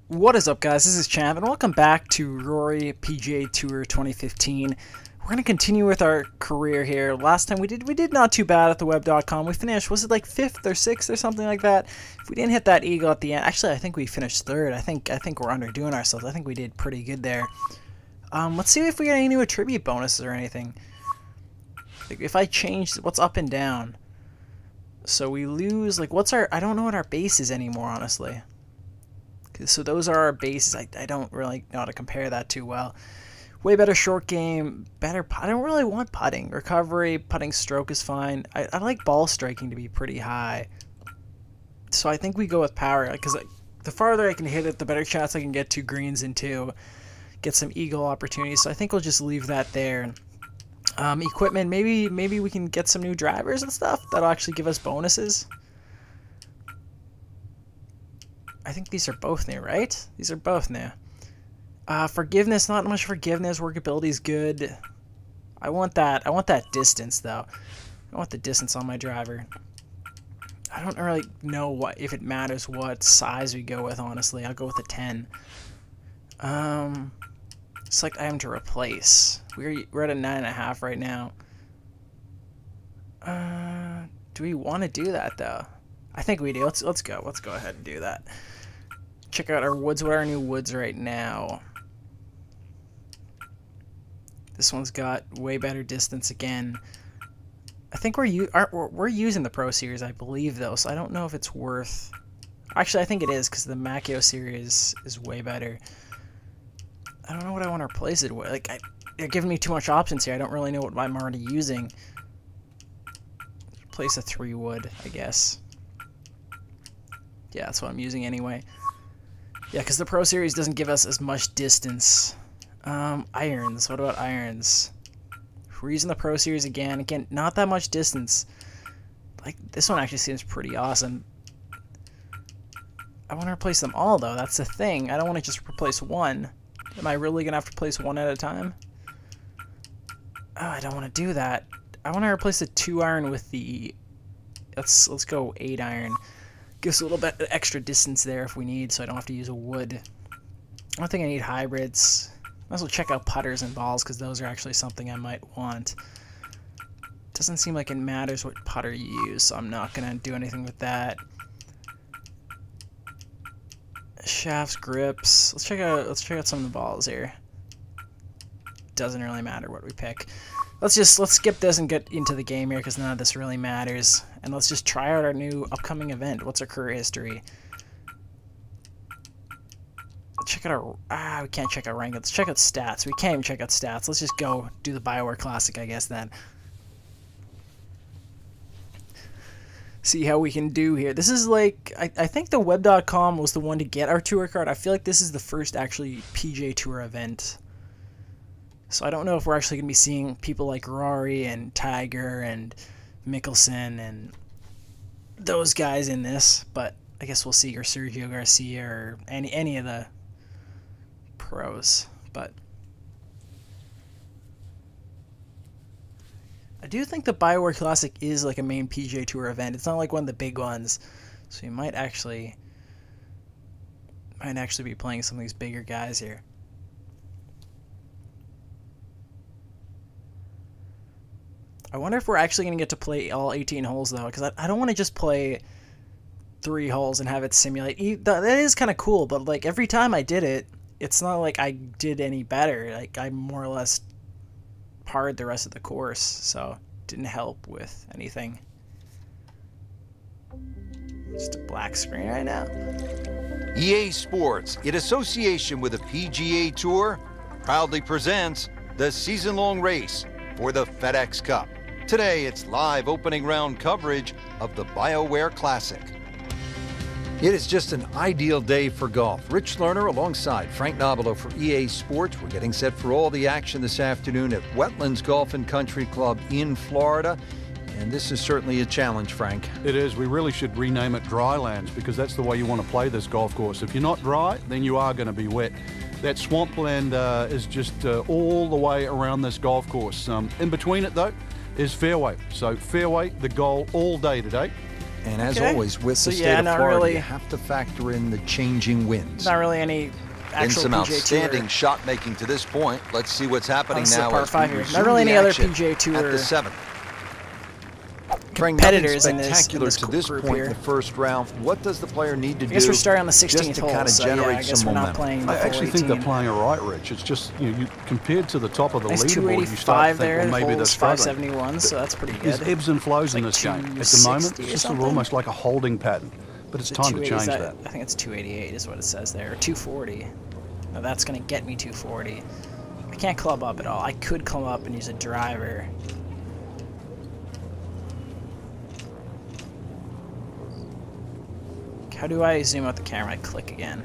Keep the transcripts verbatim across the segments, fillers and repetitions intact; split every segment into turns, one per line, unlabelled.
What is up, guys? This is Champ, and welcome back to Rory P G A Tour twenty fifteen. We're going to continue with our career here. Last time we did we did not too bad at the web dot com. We finished, was it like fifth or sixth or something like that? If we didn't hit that eagle at the end, actually I think we finished third. I think I think we're underdoing ourselves. I think we did pretty good there. Um, let's see if we get any new attribute bonuses or anything. Like if I change what's up and down. So we lose, like what's our, I don't know what our base is anymore, honestly. So those are our bases. I, I don't really know how to compare that too well. Way better short game, better, I don't really want putting. Recovery, putting stroke is fine. I, I like ball striking to be pretty high. So I think we go with power, because like, the farther I can hit it, the better chance I can get two greens and two, get some eagle opportunities. So I think we'll just leave that there. Um, equipment, maybe maybe we can get some new drivers and stuff that'll actually give us bonuses. I think these are both new, right? These are both new. Uh, forgiveness, not much forgiveness. Workability is good. I want that. I want that distance though. I want the distance on my driver. I don't really know what if it matters what size we go with. Honestly, I'll go with a ten. Um, select item to replace. We're we're at a nine and a half right now. Uh, do we want to do that though? I think we do. Let's let's go. Let's go ahead and do that. Check out our woods. What are our new woods right now? This one's got way better distance again. I think we're u are, we're using the Pro Series, I believe, though, so I don't know if it's worth. Actually, I think it is because the Macchio Series is way better. I don't know what I want to replace it with. Like, I, they're giving me too much options here. I don't really know what I'm already using. Replace a three wood, I guess. Yeah, that's what I'm using anyway. Yeah, because the Pro Series doesn't give us as much distance. Um, irons. What about irons? We're using the Pro Series again. Again, not that much distance. Like, this one actually seems pretty awesome. I want to replace them all, though. That's the thing. I don't want to just replace one. Am I really going to have to replace one at a time? Oh, I don't want to do that. I want to replace the two iron with the... Let's, let's go eight iron. Gives a little bit extra distance there if we need, so I don't have to use a wood. I don't think I need hybrids. Might as well check out putters and balls, because those are actually something I might want. Doesn't seem like it matters what putter you use, so I'm not going to do anything with that. Shafts, grips. Let's check out let's check out some of the balls here. Doesn't really matter what we pick. Let's just let's skip this and get into the game here because none of this really matters. And let's just try out our new upcoming event. What's our career history? Check out our ah we can't check out rank. Let's check out stats. We can't even check out stats. Let's just go do the BioWare Classic, I guess, then. See how we can do here. This is like, I, I think the web dot com was the one to get our tour card. I feel like this is the first actually P G A Tour event. So I don't know if we're actually going to be seeing people like Rory and Tiger and Mickelson and those guys in this, but I guess we'll see, or Sergio Garcia or any any of the pros. But I do think the BioWare Classic is like a main P G A Tour event. It's not like one of the big ones, so you might actually might actually be playing some of these bigger guys here. I wonder if we're actually going to get to play all eighteen holes, though, because I, I don't want to just play three holes and have it simulate. That is kind of cool, but like every time I did it, it's not like I did any better. Like I more or less parred the rest of the course, so it didn't help with anything. Just a black screen right now.
E A Sports, in association with the P G A Tour, proudly presents the season-long race for the FedEx Cup. Today, it's live opening round coverage of the BioWare Classic. It is just an ideal day for golf. Rich Lerner alongside Frank Nobilo for E A Sports. We're getting set for all the action this afternoon at Wetlands Golf and Country Club in Florida. And this is certainly a challenge, Frank.
It is. We really should rename it Drylands because that's the way you want to play this golf course. If you're not dry, then you are going to be wet. That swampland uh, is just uh, all the way around this golf course. Um, in between it, though, is fairway. So fairway, the goal all day today.
And as
Okay.
always, with
So,
the state
yeah,
of
not
Florida,
really-
you have to factor in the changing winds.
Not really any
And
actual
some
P G A
outstanding
Tour.
shot making to this point. Let's see what's happening
Oh, this is a
now
par
as
five
we
here. Not
resume
really
the
any other
action
P G A
at
Tour
the seventh. Frank, nothing
competitors in this- in
spectacular
this
to this
group
point
here.
in the first round. What does the player need to
I
do?
guess we're starting on the
just
sixteenth
to
hole,
kind of
so yeah,
generate
I guess
some
we're not
momentum?
playing the
I
full
actually think they're
eighteen.
playing it right, Rich. It's just, you know, you compared to the top of the
Nice
leaderboard,
two
you start to
eighty-five
think,
there.
well,
The
maybe they're
hole's five
struggling.
seventy-one, so that's pretty good.
There's ebbs and flows in
like
this game. At the moment,
two sixty or
it's sort of
something?
almost like a holding pattern, but it's
Is it
time to
two eighty?
change
Is
that.
I think it's two eighty-eight is what it says there, or two forty. Now that's going to get me two forty. I can't club up at all. I could club up and use a driver. How do I zoom out the camera? I click again.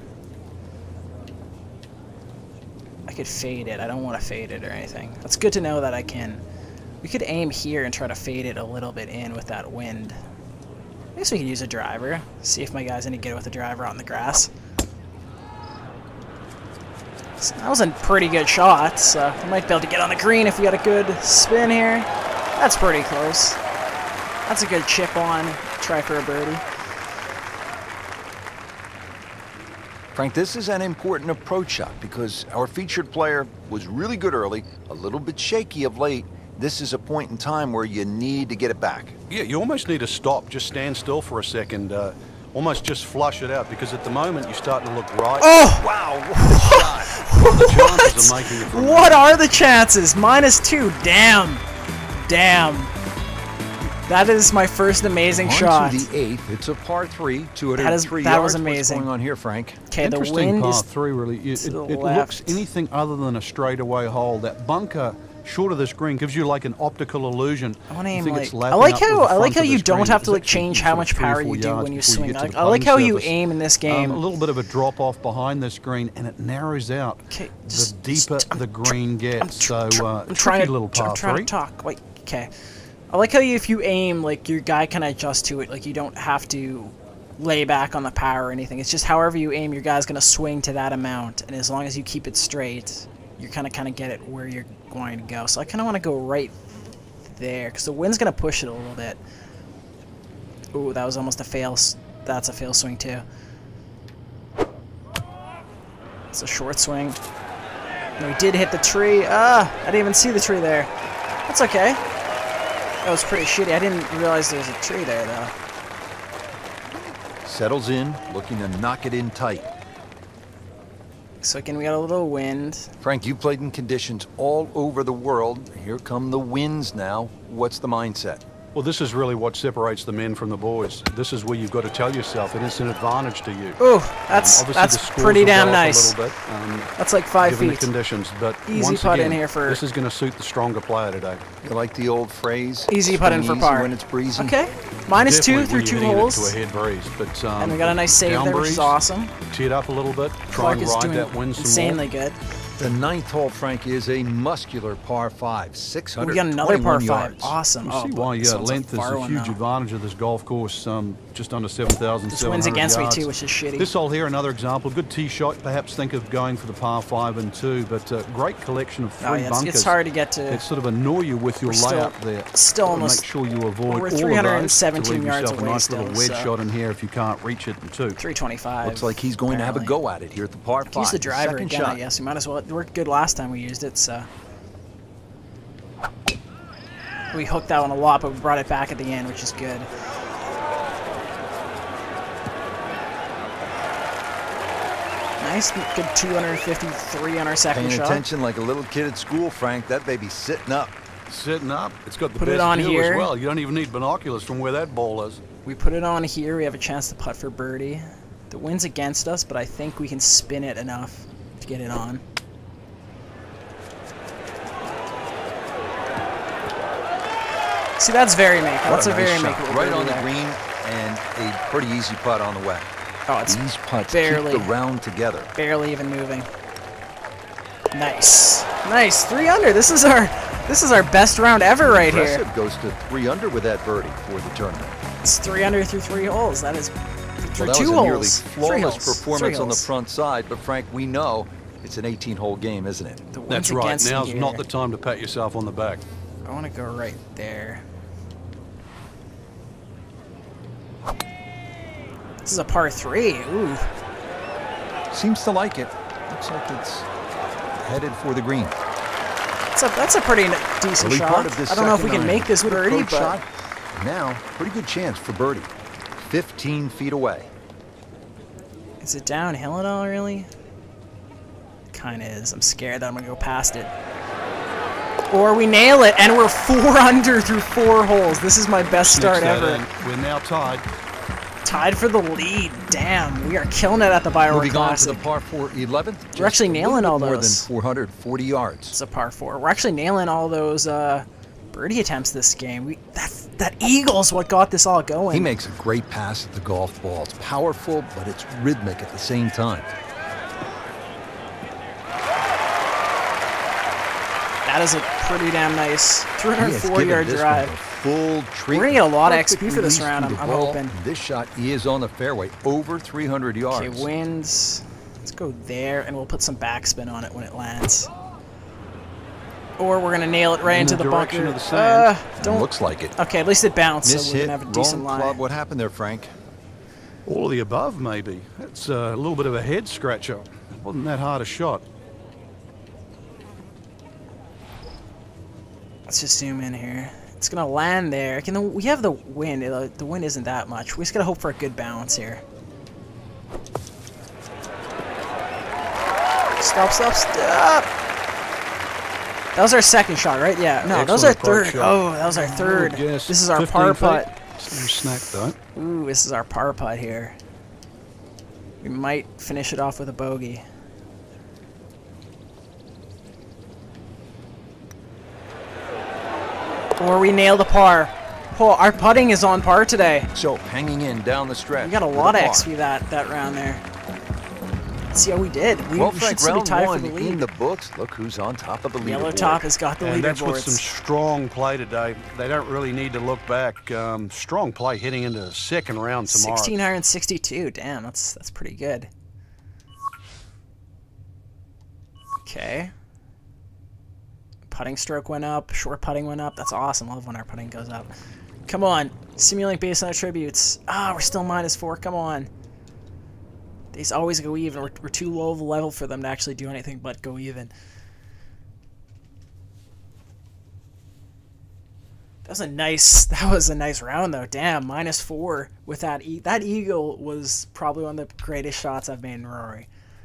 I could fade it. I don't want to fade it or anything. That's good to know that I can. We could aim here and try to fade it a little bit in with that wind. I guess we could use a driver. See if my guy's any good with a driver out in the grass. So that was a pretty good shot, so we might be able to get on the green if we got a good spin here. That's pretty close. That's a good chip on. Try for a birdie.
Frank, this is an important approach shot because our featured player was really good early, a little bit shaky of late. This is a point in time where you need to get it back.
Yeah, you almost need to stop, just stand still for a second, uh, almost just flush it out, because at the moment you start to look right.
Oh!
Wow, what a shot.
What are the chances of making it from
What are the chances? Minus two. Damn. Damn. That is my first amazing
On
shot.
to the eighth. It's a par three, two hundred three
That is- that was
yards.
amazing.
What's going on here, Frank?
Okay, the
Interesting
wind
par
is
three, really. It,
to
it,
the
it
left.
looks anything other than a straightaway hole. That bunker short of the screen gives you like an optical illusion.
I want to aim
You think
like
it's
I
lapping
like
up with
how
the
I
front
like how
of the
you don't
screen.
have to
It's
like
actually
change
sort
how
of
much
three or
power
four
you do
yards
when you
before
swing.
get to
I,
the
I like
putting
how you
surface.
aim in this game.
Um, a little bit of a drop off behind the screen, and it narrows out.
Okay,
the
just-
deeper
just- I'm
the green gets. So
tr-
uh,
I'm trying
tricky
to
little par
I'm trying
three.
to talk. Wait, okay. I like how you, if you aim, like your guy can adjust to it. Like you don't have to lay back on the power or anything. It's just however you aim, your guy's gonna swing to that amount, and as long as you keep it straight, you kind of kind of get it where you're going to go. So I kind of want to go right there because the wind's gonna push it a little bit. Ooh, that was almost a fail. s- That's a fail swing too. It's a short swing. And we did hit the tree. Ah, I didn't even see the tree there. That's okay. That was pretty shitty. I didn't realize there was a tree there though.
Settles in, looking to knock it in tight.
So again, we got a little wind.
Frank, you played in conditions all over the world. Here come the winds now. What's the mindset?
Well, this is really what separates the men from the boys. This is where you've got to tell yourself it is an advantage to you.
Ooh, that's
Um, obviously the
that's
scores
pretty
will go
damn
up
nice.
A little bit, um,
That's like five
given
feet.
the conditions, but
Easy
once
putt in
again,
here for-
this is going to suit the stronger player today.
You like the old phrase?
Easy
swing
putting for
easy
par.
when it's breezy?
Okay, minus two
Definitely
through
when
two
you're hitting it
holes,
to a head breeze, but um,
and we got a nice save
down
there, which
breeze,
is awesome.
Tee it up a little bit, try
Clark
and
is
ride
doing
that wind some
insanely
more.
good.
The ninth hole, Frank, is a muscular par five, six
We
hundred
got another par
twenty-one
five.
yards.
Awesome.
You
Oh,
see
but
why
this
uh,
one's a
length is
far
a
one
huge
now.
advantage of this golf course, um, just under seven thousand
This
seven hundred
wind's against
yards.
me too, which is shitty.
This hole here, another example. Good tee shot. Perhaps think of going for the par five and two, but uh, great collection of three
Oh, yeah, it's,
bunkers.
it's hard to get to.
It sort of annoy you with your
We're still-
layout there.
still
Uh,
almost-
Make sure you avoid
we're
all
three hundred
of those to
seventeen
leave
yards
yourself a
away
nice
still,
little wedge
so-
shot in here if you can't reach it in two.
three twenty-five.
Looks like he's going to have a
apparently.
go at it here at the par five.
Use the driver
Second
again,
shot.
I guess. We might as well. It worked good last time we used it, so. We hooked that one a lot, but we brought it back at the end, which is good. Nice, good two fifty-three on our second
Paying
shot.
attention like a little kid at school, Frank. That baby's sitting up.
Sitting up. It's got the
Put it
best
on
view
here.
as well. You don't even need binoculars from where that ball is.
We put it on here. We have a chance to putt for birdie. The wind's against us, but I think we can spin it enough to get it on. See, that's very makeable. That's a,
What nice
very
shot.
makeable
Right
birdie
on the
there.
green and a pretty easy putt on the way.
Oh, it's
These putts
barely-
keep the round together.
barely even moving. Nice, nice, three under. This is our, this is our best round ever right here.
Impressive goes to three under with that birdie for the tournament.
It's three under through three holes. That is through
Well, that
two
was a nearly
holes. Three
flawless
holes.
performance
Three
on the
holes.
front side, but Frank, we know it's an eighteen-hole game, isn't it?
The wind's
That's right.
against me
Now's not
here.
the time to pat yourself on the back.
I want to go right there. This is a par three. Ooh.
Seems to like it. Looks like it's headed for the green.
That's a, that's a pretty decent
Early
shot.
part of this
I don't know if we
second
can
nine.
make this
Good
birdie,
approach
but
shot. Now, pretty good chance for birdie. fifteen feet away.
is it downhill at all, really? Kind of is. I'm scared that I'm going to go past it. Or we nail it, and we're four under through four holes. This is my best start
Next
ever.
that in. We're now tied.
Tied for the lead. Damn, we are killing it at the Bioware
Moving on to
Classic.
the par four eleventh.
We're actually nailing all
more
those.
than four hundred forty yards.
It's a par four. We're actually nailing all those uh, birdie attempts this game. We that that eagle's what got this all going.
He makes a great pass at the golf ball. It's powerful, but it's rhythmic at the same time.
That is a pretty damn nice
He has
three hundred four yard
given this
drive.
one a full treatment.
We're gonna get a lot of
Perfect
X P for this
release
round,
through
I'm-
the
I'm
ball.
hoping.
This shot is on the fairway, over three hundred yards.
Okay, winds. Let's go there, and we'll put some backspin on it when it lands. Or we're gonna nail it right
In
into
the
the,
direction
bunker.
of the sand.
Uh, don't.
Looks like it.
Okay, at least it bounced,
Miss
so we're
hit,
gonna have a decent
wrong
lie.
club. What happened there, Frank?
All of the above, maybe. It's a little bit of a head scratcher. Wasn't that hard a shot.
Let's just zoom in here. It's gonna land there. Can we have the wind? Uh, The wind isn't that much. We just gotta hope for a good bounce here. Stop! Stop! Stop! That was our second shot, right? Yeah. No, that was our
Excellent approach
third.
shot.
Oh, that was our third.
Good guess.
This is our
fifteen
par
feet.
putt.
It's no snack, though.
Ooh, this is our par putt here. We might finish it off with a bogey. Or we nail the par. Oh, our putting is on par today.
So hanging in down the stretch.
We got a
with
lot of
par.
X P that, that round there. Let's see how we did. We,
Well,
we
Frank,
should still be
round
tied
one
for the
in
lead.
the books. Look who's on top of the leaderboard.
Yellow Top has got the
And that's with some
leaderboards.
strong play today. They don't really need to look back. Um, strong play heading into the second round tomorrow.
sixteen sixty-two. Damn, that's that's pretty good. Okay. Putting stroke went up. Short putting went up. That's awesome. I love when our putting goes up. Come on. Simulink based on attributes. Ah, we're still minus four. Come on. These always go even. We're, we're too low of a level for them to actually do anything but go even. That was a nice. That was a nice round though. Damn, minus four with that. E that eagle was probably one of the greatest shots I've made in Rory.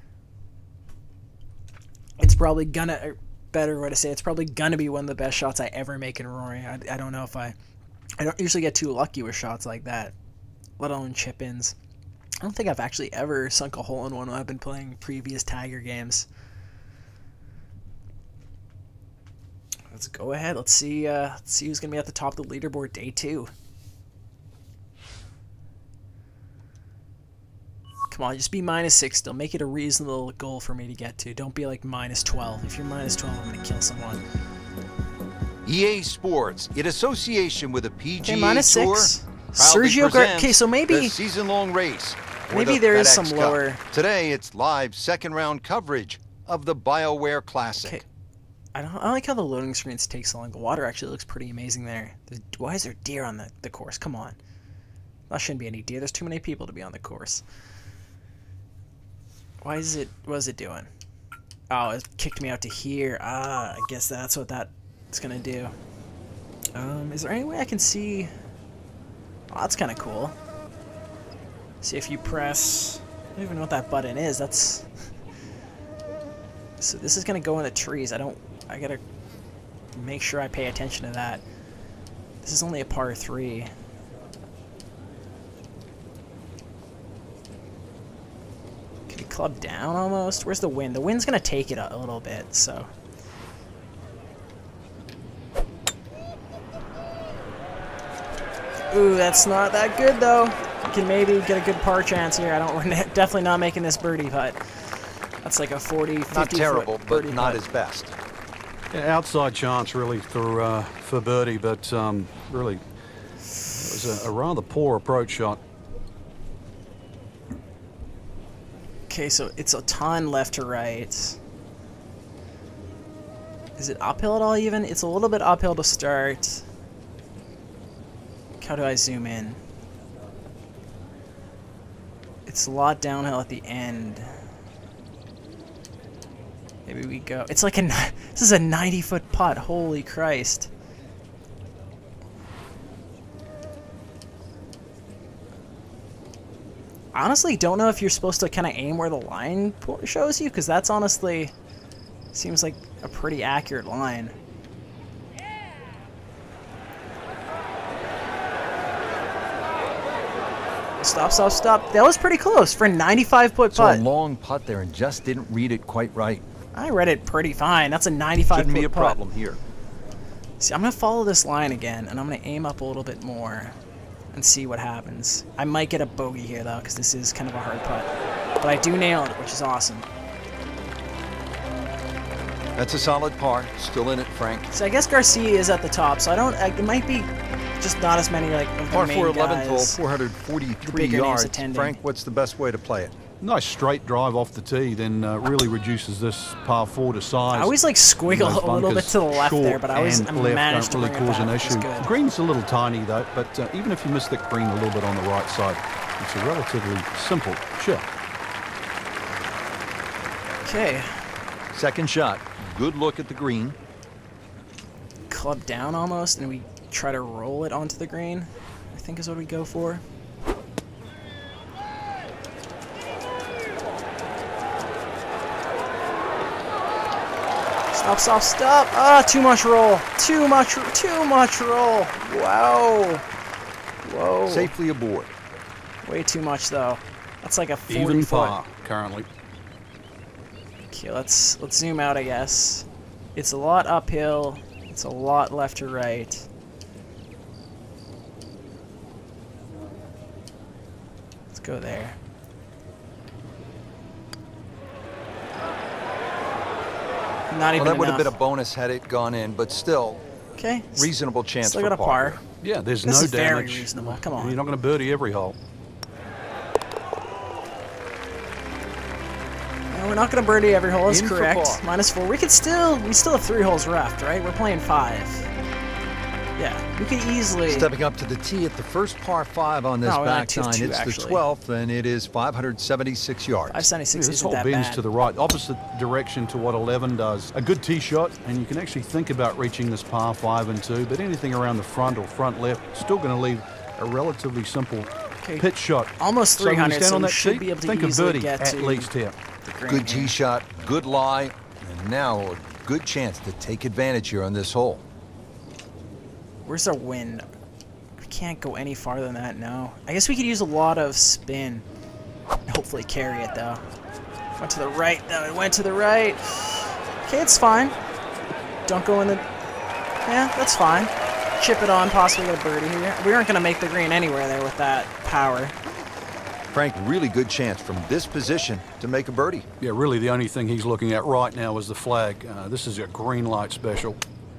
It's probably gonna. Or better way to say it, it's probably gonna be one of the best shots I ever make in Rory. I, I don't know if I. I don't usually get too lucky with shots like that, let alone chip-ins. I don't think I've actually ever sunk a hole in one when I've been playing previous Tiger games. Let's go ahead. Let's see. Uh, let's see who's gonna be at the top of the leaderboard day two. Come on, just be minus six still. Make it a reasonable goal for me to get to. Don't be like minus twelve. If you're minus twelve, I'm gonna kill someone.
E A Sports, in association with the P G A
Okay, minus
Tour,
six.
proudly
Sergio Gar-
presents
okay, so maybe-
the season-long race. for
maybe
the
there is
FedEx
some
Cup.
lower-
Today, it's live second-round coverage of the BioWare Classic.
Okay. I don't. I like how the loading screens take so long. The water actually looks pretty amazing there. There's, why is there deer on the, the course? Come on. That shouldn't be any deer. There's too many people to be on the course. Why is it... What is it doing? Oh, it kicked me out to here. Ah, I guess that's what that's going to do. Um, is there any way I can see... Oh, that's kind of cool. See if you press... I don't even know what that button is. That's... So this is going to go in the trees. I don't... I got to make sure I pay attention to that. This is only a par three. Can we club down almost? Where's the wind? The wind's going to take it a, a little bit, so... Ooh, that's not that good, though. We can maybe get a good par chance here. I don't... We're definitely not making this birdie putt. That's like a forty, fifty
Not terrible,
foot
but
birdie
not
putt.
his best.
Yeah, outside chance really for uh, for birdie, but um, really it was a, a rather poor approach shot.
Okay, so it's a ton left to right. Is it uphill at all even? It's a little bit uphill to start. How do I zoom in? It's a lot downhill at the end. Maybe we go. It's like a. This is a ninety foot putt. Holy Christ. I honestly don't know if you're supposed to kind of aim where the line shows you, because that's honestly seems like a pretty accurate line. Stop, stop, stop. That was pretty close for a ninety-five foot putt.
So a long putt there and just didn't read it quite right.
I read it pretty fine. That's a ninety-five
Shouldn't
foot
be a
putt.
problem here.
See, I'm going to follow this line again, and I'm going to aim up a little bit more and see what happens. I might get a bogey here, though, because this is kind of a hard putt. But I do nail it, which is awesome.
That's a solid par. Still in it, Frank.
So I guess Garcia is at the top, so I don't... I, it might be just not as many, like, of the
Par
main
four,
guys.
eleventh hole, four hundred forty-three
bigger names
yards.
attending.
Frank, what's the best way to play it?
Nice straight drive off the tee, then uh, really reduces this par four to size.
I always, like, squiggle
Those
a little bit
bunkers,
to the left
short
there, but I always
and left
managed to
don't
bring
really
it
cause
back,
an
which is
issue.
good.
The green's a little tiny though, but uh, even if you miss the green a little bit on the right side, it's a relatively simple shot.
Okay.
Second shot. Good look at the green.
Club down almost, and we try to roll it onto the green, I think is what we go for. Stop, stop, stop! Ah, too much roll! Too much, too much roll! Wow! Whoa.
Safely aboard.
Way too much, though. That's like a forty
Even
foot.
par currently.
Okay, let's let's zoom out, I guess. It's a lot uphill. It's a lot left to right. Let's go there. Not even
Well, that would have
enough.
been a bonus had it gone in, but still,
Okay.
reasonable chance
Still
for
got a
par.
par.
Yeah, there's
This
no
is very
damage.
reasonable. Come on.
You're not going to birdie every hole.
No, we're not going to birdie every hole. That's
In for
correct.
par.
Minus four. We could still, we still have three holes left, right? We're playing five. Yeah, we could easily.
Stepping up to the tee at the first par five on this
No, we're on
back
two-
nine.
two,
It's
actually.
the twelfth, and it is five hundred seventy-six yards.
five seventy-six
Yeah, this
isn't
hole
that
bends
bad.
to the right, opposite direction to what eleven does. A good tee shot, and you can actually think about reaching this par five and two, but anything around the front or front left, still going to leave a relatively simple
Okay.
pitch shot.
Almost
So when
three
you
hundred,
stand
so
on
we
that
should
tee,
be able to
think of
easily
birdie
get
at
to
least here.
the green
Good
here.
tee shot, good lie, and now a good chance to take advantage here on this hole.
Where's our wind? We can't go any farther than that, no. I guess we could use a lot of spin. Hopefully carry it, though. Went to the right, though. It went to the right. Okay, it's fine. Don't go in the... Yeah, that's fine. Chip it on, possibly get a birdie here. We aren't going to make the green anywhere there with that power.
Frank, really good chance from this position to make a birdie.
Yeah, really the only thing he's looking at right now is the flag. Uh, this is a green light special.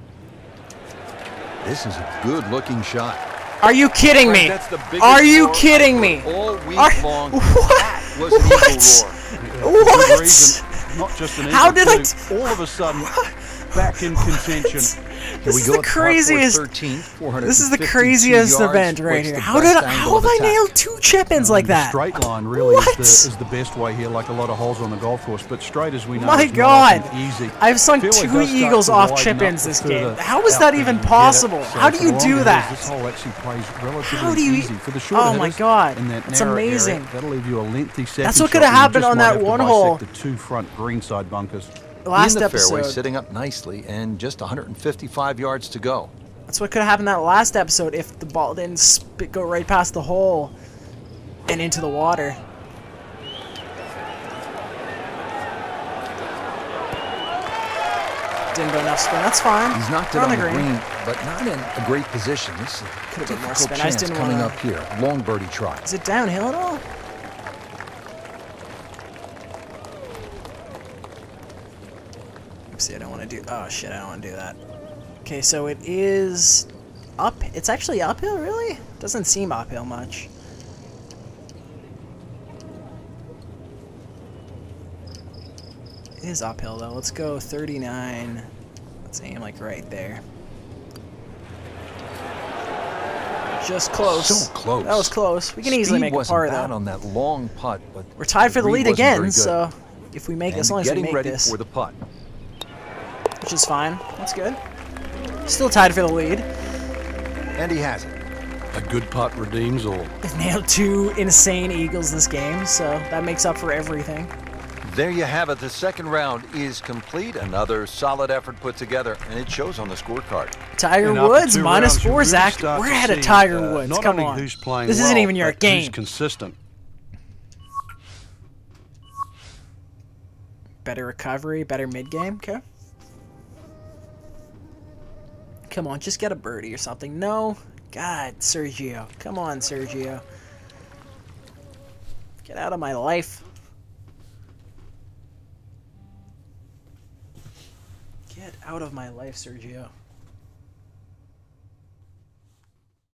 This is a good-looking shot.
Are you kidding me?
Frank, that's the biggest
Are you
roar
kidding me?
All week
Are,
long.
what?
That was an
What?
eagle roar.
What?
Good reason, not just an
How
eagle,
did I
too. All of a sudden, back in contention.
Here
This
we
is
go
the
at par four,
craziest.
thirteen, four hundred
This is the
fifty-two
craziest
yards.
event right
What's
here.
the
How did
best
I,
angle
how
of
have I
attack?
nailed two chip-ins like
The
that?
straight line really
What?
is the, is the best way here, like a lot of holes on the golf course. But straight, as we know,
My
is not
God.
often easy.
I've sunk
Fairway
two
does start
eagles
to
off
widen
chip-ins
up
this
the
game.
further
How is
out
that
there
even
you get it.
possible?
So
How do
for
you
the
do
longer
that?
hitters, This hole actually plays relatively
How do you-
easy. For the short
Oh my
hitters
God.
in that
That's
narrow area,
amazing.
that'll leave you a lengthy second
That's what
shot.
could have
You
happened
just
on
might
that
have to
one
bisect
hole.
The two front greenside bunkers.
Last
in the fairway,
episode.
sitting up nicely, and just one hundred fifty-five yards to go.
That's what could have happened that last episode if the ball didn't spit, go right past the hole and into the water. Didn't go enough spin. That's fine.
He's knocked
We're
it on the
green.
green, but not in a great position. This is a
Could've been more
difficult
spin. I just
chance
didn't
coming
wanna-
up here. Long birdie try.
Is it downhill at all? Oopsie, I don't want to do... Oh, shit, I don't want to do that. Okay, so it is up... It's actually uphill, really? Doesn't seem uphill much. It is uphill, though. Let's go thirty-nine. Let's aim, like, right there. just close.
So close.
That was close. We can easily
Speed
make a
wasn't
par,
bad
though.
on that long putt, but
We're tied for the lead
wasn't very
again,
good.
so if we make
And
as long as we
getting
make
ready
this,
for the putt.
which is fine. That's good. Still tied for the lead.
And he has it.
A good putt redeems all.
We've nailed two insane eagles this game, so that makes up for everything.
There you have it. The second round is complete. Another solid effort put together, and it shows on the scorecard.
Tiger
And after
Woods
two
minus
rounds, you
four,
really
Zach.
start
We're
to
ahead of
see,
Tiger
uh,
Woods.
not
Come
only
on.
who's playing
This
well,
isn't even your
but who's
game.
consistent.
Better recovery, better mid-game. Okay. Come on, just get a birdie or something. No. God, Sergio. Come on, Sergio. Get out of my life. Get out of my life, Sergio.